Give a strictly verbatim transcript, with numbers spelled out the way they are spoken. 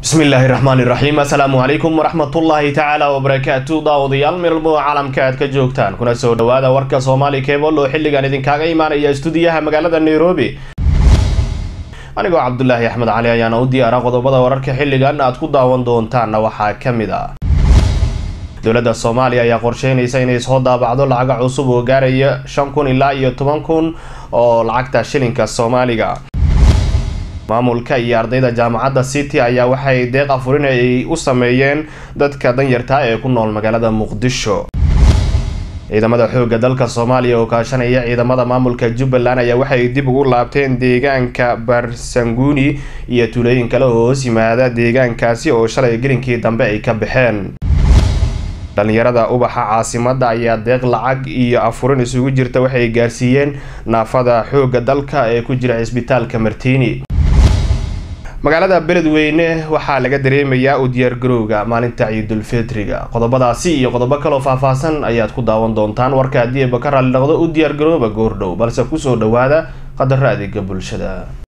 بسم الله الرحمن الرحيم. السلام عليكم ورحمة الله تعالى وبركاته. داوديال ميرلبو عالمكاد ka joogtaan kuna soo dhawaada warka Soomaali Cable oo xilligan idin kaaga imaanaya stuudiyaha magaalada Nairobi. Anigo Cabdullaahi Axmed Cali ayaan u diyaara qodobada wararka xilligan aad ku daawan doontaan waxa kamid ah. Dowladda Soomaaliya ayaa qorsheynaysa inay soo daabacdo lacag cusub oo gaaraya shan kun ilaa iyo toban kun oo lacagta shilinka Soomaaliga. maamulka iyo ardayda jaamacadda City ayaa waxay deeq afurin ay u sameeyeen dadka danyarta ee ku nool magaalada Muqdisho. ciidamada xoogga dalka Soomaaliya oo kaashanaya ciidamada maamulka Jubbaland ayaa waxay dib ugu laabteen deegaanka Barsanguni iyo tuulooyin kale oo hoos yimaada deegaankaasi oo shalay gelinkii dambe ay ka baxeen. dhalinyarada ubaxa caasimadda ayaa deeq lacag iyo afurin isugu jirta waxay gaarsiiyeen naafada xoogga dalka ee ku jira isbitaalka Martini. magaalada Beledweyne waxaa laga dareemayaa u diyaar garowga maalinta Ciidul Fitriga. qodobadaasi iyo qodobo kale oo faahfaahsan ayaad ku daawan doontaan warka haddii ay bakar la dhaqdo u diyaar garowba goordhow balse ku soo dhawaada qadar adeega bulshada.